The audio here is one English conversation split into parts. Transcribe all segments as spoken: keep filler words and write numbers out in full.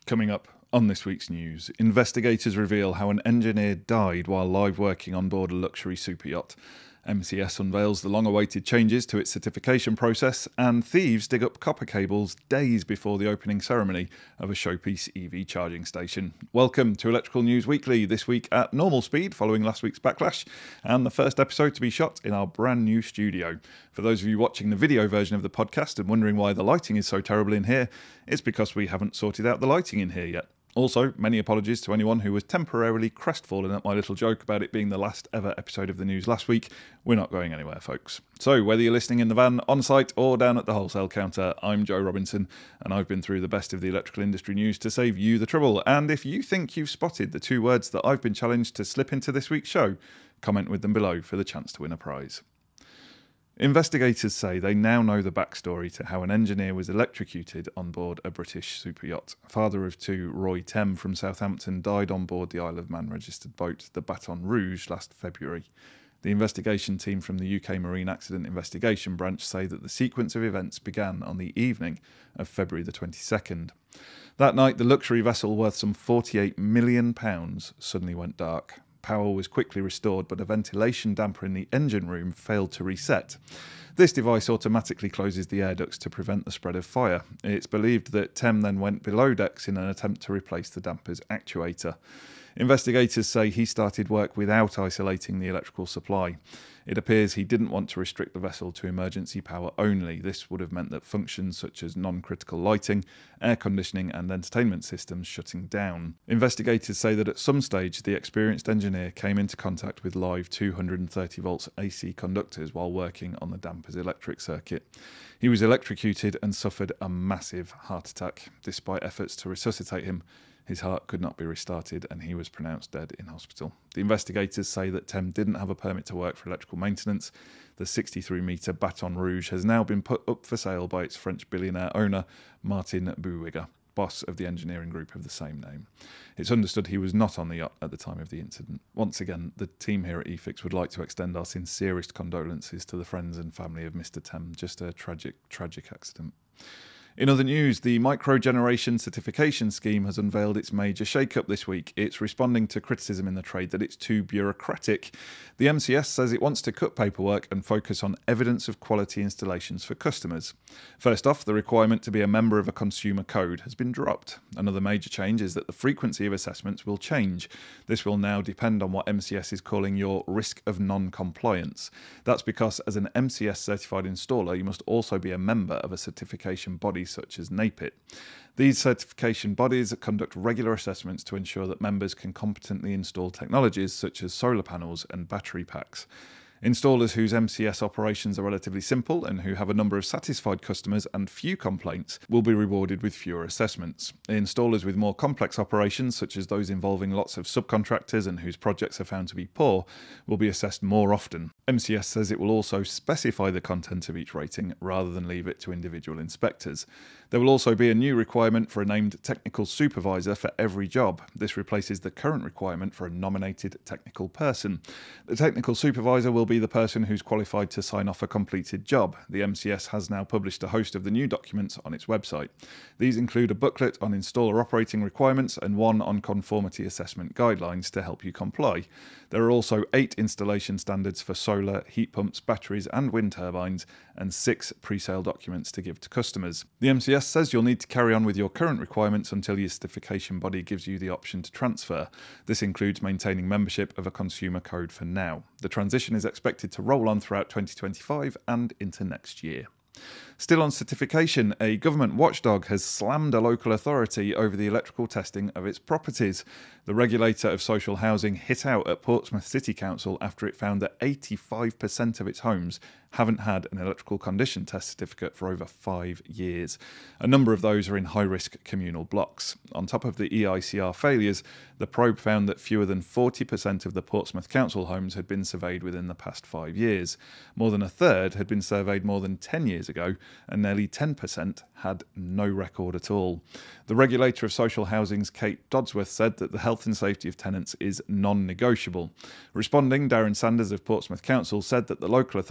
Coming up on this week's news, investigators reveal how an engineer died while live working on board a luxury superyacht. M C S unveils the long-awaited changes to its certification process, and thieves dig up copper cables days before the opening ceremony of a showpiece E V charging station. Welcome to Electrical News Weekly, this week at normal speed following last week's backlash, and the first episode to be shot in our brand new studio. For those of you watching the video version of the podcast and wondering why the lighting is so terrible in here, it's because we haven't sorted out the lighting in here yet. Also, many apologies to anyone who was temporarily crestfallen at my little joke about it being the last ever episode of the news last week. We're not going anywhere, folks. So, whether you're listening in the van, on site, or down at the wholesale counter, I'm Joe Robinson, and I've been through the best of the electrical industry news to save you the trouble. And if you think you've spotted the two words that I've been challenged to slip into this week's show, comment with them below for the chance to win a prize. Investigators say they now know the backstory to how an engineer was electrocuted on board a British superyacht. Father of two, Roy Tem from Southampton, died on board the Isle of Man registered boat, the Baton Rouge, last February. The investigation team from the U K Marine Accident Investigation Branch say that the sequence of events began on the evening of February the twenty-second. That night, the luxury vessel worth some forty-eight million pounds suddenly went dark. Power was quickly restored, but a ventilation damper in the engine room failed to reset. This device automatically closes the air ducts to prevent the spread of fire. It's believed that Tem then went below decks in an attempt to replace the damper's actuator. Investigators say he started work without isolating the electrical supply. It appears he didn't want to restrict the vessel to emergency power only. This would have meant that functions such as non-critical lighting, air conditioning and entertainment systems shutting down. Investigators say that at some stage the experienced engineer came into contact with live two hundred thirty volts A C conductors while working on the damper's electric circuit. He was electrocuted and suffered a massive heart attack. Despite efforts to resuscitate him, his heart could not be restarted and he was pronounced dead in hospital. The investigators say that Tem didn't have a permit to work for electrical maintenance. The sixty-three metre Baton Rouge has now been put up for sale by its French billionaire owner, Martin Buwiger, boss of the engineering group of the same name. It's understood he was not on the yacht at the time of the incident. Once again, the team here at E F I X would like to extend our sincerest condolences to the friends and family of Mister Tem. Just a tragic, tragic accident. In other news, the Microgeneration Certification Scheme has unveiled its major shake-up this week. It's responding to criticism in the trade that it's too bureaucratic. The M C S says it wants to cut paperwork and focus on evidence of quality installations for customers. First off, the requirement to be a member of a consumer code has been dropped. Another major change is that the frequency of assessments will change. This will now depend on what M C S is calling your risk of non-compliance. That's because as an M C S certified installer, you must also be a member of a certification body such as NAPIT. These certification bodies conduct regular assessments to ensure that members can competently install technologies such as solar panels and battery packs. Installers whose M C S operations are relatively simple and who have a number of satisfied customers and few complaints will be rewarded with fewer assessments. Installers with more complex operations, such as those involving lots of subcontractors and whose projects are found to be poor, will be assessed more often. M C S says it will also specify the content of each rating rather than leave it to individual inspectors. There will also be a new requirement for a named technical supervisor for every job. This replaces the current requirement for a nominated technical person. The technical supervisor will be the person who's qualified to sign off a completed job. The M C S has now published a host of the new documents on its website. These include a booklet on installer operating requirements and one on conformity assessment guidelines to help you comply. There are also eight installation standards for solar, heat pumps, batteries and wind turbines, and six pre-sale documents to give to customers. The M C S says you'll need to carry on with your current requirements until your certification body gives you the option to transfer. This includes maintaining membership of a consumer code for now. The transition is expected to roll on throughout twenty twenty-five and into next year. Still on certification, a government watchdog has slammed a local authority over the electrical testing of its properties. The regulator of social housing hit out at Portsmouth City Council after it found that eighty-five percent of its homes haven't had an electrical condition test certificate for over five years. A number of those are in high-risk communal blocks. On top of the E I C R failures, the probe found that fewer than forty percent of the Portsmouth Council homes had been surveyed within the past five years. More than a third had been surveyed more than ten years ago, and nearly ten percent had no record at all. The regulator of social housing's Kate Dodsworth said that the health and safety of tenants is non-negotiable. Responding, Darren Sanders of Portsmouth Council said that the local authority was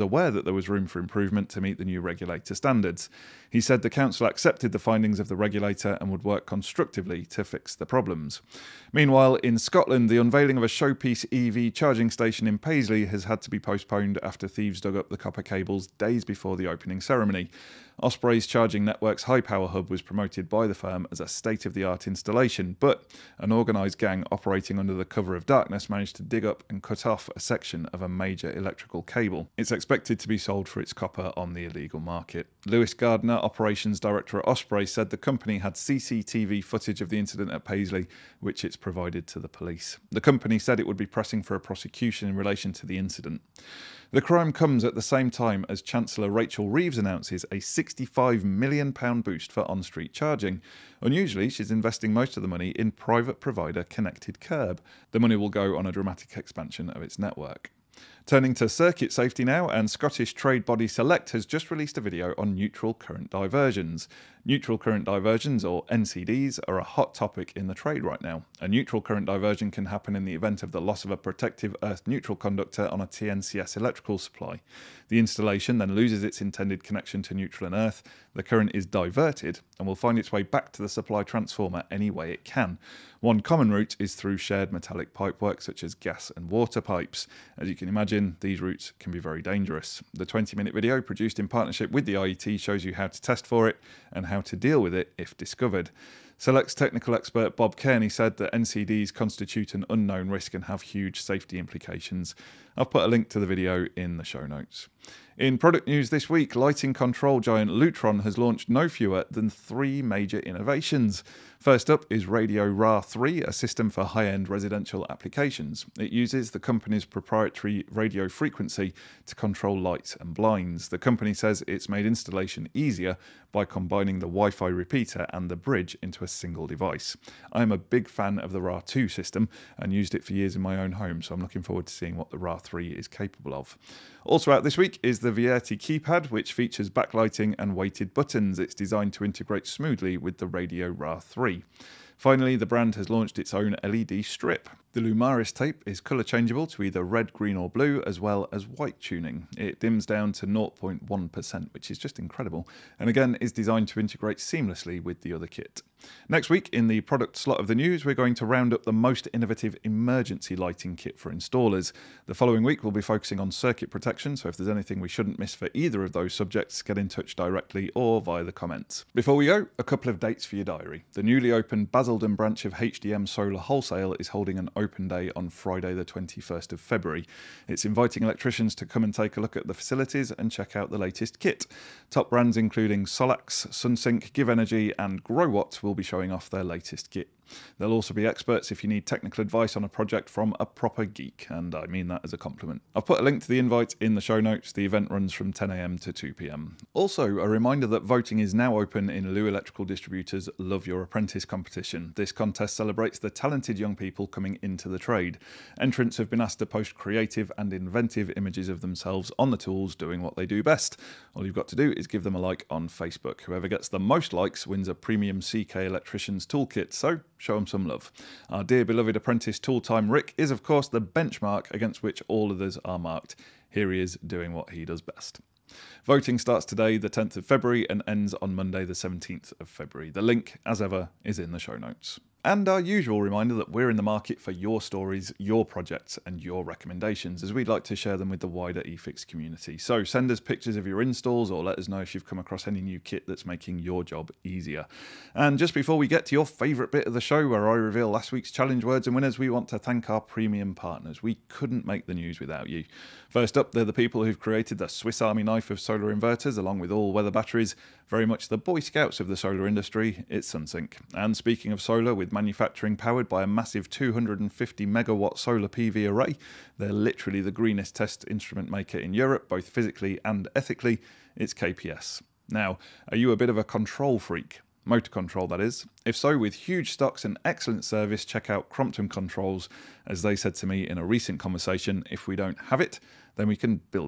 aware that there was room for improvement to meet the new regulator standards. He said the council accepted the findings of the regulator and would work constructively to fix the problems. Meanwhile, in Scotland, the unveiling of a showpiece E V charging station in Paisley has had to be postponed after thieves dug up the copper cables days before the opening ceremony. Osprey's Charging Network's high-power hub was promoted by the firm as a state-of-the-art installation, but an organised gang operating under the cover of darkness managed to dig up and cut off a section of a major electrical cable. It's expected to be sold for its copper on the illegal market. Lewis Gardner, operations director at Osprey, said the company had C C T V footage of the incident at Paisley, which it's provided to the police. The company said it would be pressing for a prosecution in relation to the incident. The crime comes at the same time as Chancellor Rachel Reeves announces a sixty-five million pounds boost for on-street charging. Unusually, she's investing most of the money in private provider Connected Curb. The money will go on a dramatic expansion of its network. Turning to circuit safety now, and Scottish trade body Select has just released a video on neutral current diversions. Neutral current diversions, or N C Ds, are a hot topic in the trade right now. A neutral current diversion can happen in the event of the loss of a protective earth-neutral conductor on a T N C S electrical supply. The installation then loses its intended connection to neutral and earth, the current is diverted, and will find its way back to the supply transformer any way it can. One common route is through shared metallic pipework such as gas and water pipes. As you can imagine, these routes can be very dangerous. The twenty minute video produced in partnership with the I E T shows you how to test for it and how to deal with it if discovered. Select's technical expert Bob Kearney said that N C Ds constitute an unknown risk and have huge safety implications. I've put a link to the video in the show notes. In product news this week, lighting control giant Lutron has launched no fewer than three major innovations. First up is Radio R A three, a system for high-end residential applications. It uses the company's proprietary radio frequency to control lights and blinds. The company says it's made installation easier by combining the Wi-Fi repeater and the bridge into a single device. I am a big fan of the R A two system and used it for years in my own home, so I'm looking forward to seeing what the R A three is capable of. Also out this week is the Vierti keypad, which features backlighting and weighted buttons. It's designed to integrate smoothly with the Radio R A three. Finally, the brand has launched its own L E D strip. The Lumaris tape is colour changeable to either red, green or blue, as well as white tuning. It dims down to zero point one percent, which is just incredible, and again is designed to integrate seamlessly with the other kit. Next week, in the product slot of the news, we're going to round up the most innovative emergency lighting kit for installers. The following week, we'll be focusing on circuit protection, so if there's anything we shouldn't miss for either of those subjects, get in touch directly or via the comments. Before we go, a couple of dates for your diary. The newly opened Basildon branch of H D M Solar Wholesale is holding an open day on Friday the twenty-first of February. It's inviting electricians to come and take a look at the facilities and check out the latest kit. Top brands including Solax, Sunsync, Give Energy and Growwatt will be showing off their latest kit. There'll also be experts if you need technical advice on a project from a proper geek, and I mean that as a compliment. I've put a link to the invite in the show notes. The event runs from ten a m to two p m. Also, a reminder that voting is now open in Lou Electrical Distributors' Love Your Apprentice competition. This contest celebrates the talented young people coming into the trade. Entrants have been asked to post creative and inventive images of themselves on the tools doing what they do best. All you've got to do is give them a like on Facebook. Whoever gets the most likes wins a premium C K Electricians toolkit, so show them some love. Our dear beloved apprentice tool-time Rick is of course the benchmark against which all others are marked. Here he is doing what he does best. Voting starts today, the tenth of February, and ends on Monday, the seventeenth of February. The link, as ever, is in the show notes. And our usual reminder that we're in the market for your stories, your projects and your recommendations, as we'd like to share them with the wider E F I X community. So send us pictures of your installs or let us know if you've come across any new kit that's making your job easier. And just before we get to your favourite bit of the show where I reveal last week's challenge words and winners, we want to thank our premium partners. We couldn't make the news without you. First up, they're the people who've created the Swiss Army knife of solar inverters along with all weather batteries. Very much the Boy Scouts of the solar industry, it's Sunsync. And speaking of solar, with manufacturing powered by a massive two hundred fifty megawatt solar P V array, they're literally the greenest test instrument maker in Europe, both physically and ethically. It's K P S. Now, are you a bit of a control freak? Motor control, that is. If so, with huge stocks and excellent service, check out Crompton Controls. As they said to me in a recent conversation, if we don't have it, then we can build it.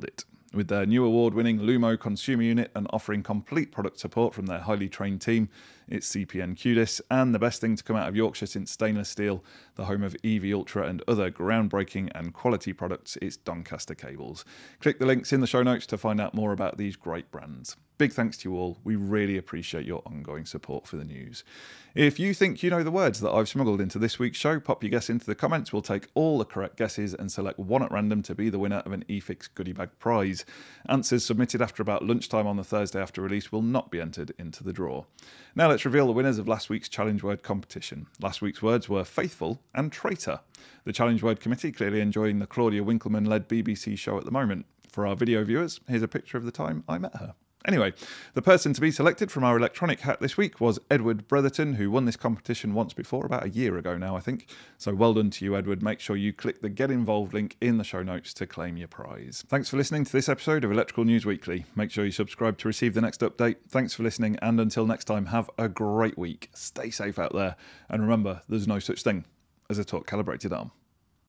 With their new award-winning Lumo consumer unit and offering complete product support from their highly trained team, it's C P N Cudis, and the best thing to come out of Yorkshire since stainless steel, the home of E V Ultra and other groundbreaking and quality products, it's Doncaster Cables. Click the links in the show notes to find out more about these great brands. Big thanks to you all. We really appreciate your ongoing support for the news. If you think you know the words that I've smuggled into this week's show, pop your guess into the comments. We'll take all the correct guesses and select one at random to be the winner of an E Fix goodie bag prize. Answers submitted after about lunchtime on the Thursday after release will not be entered into the draw. Now let's reveal the winners of last week's challenge word competition. Last week's words were faithful and traitor. The challenge word committee clearly enjoying the Claudia Winkleman-led B B C show at the moment. For our video viewers, here's a picture of the time I met her. Anyway, the person to be selected from our electronic hat this week was Edward Brotherton, who won this competition once before, about a year ago now, I think. So well done to you, Edward. Make sure you click the Get Involved link in the show notes to claim your prize. Thanks for listening to this episode of Electrical News Weekly. Make sure you subscribe to receive the next update. Thanks for listening, and until next time, have a great week. Stay safe out there, and remember, there's no such thing as a torque calibrated arm.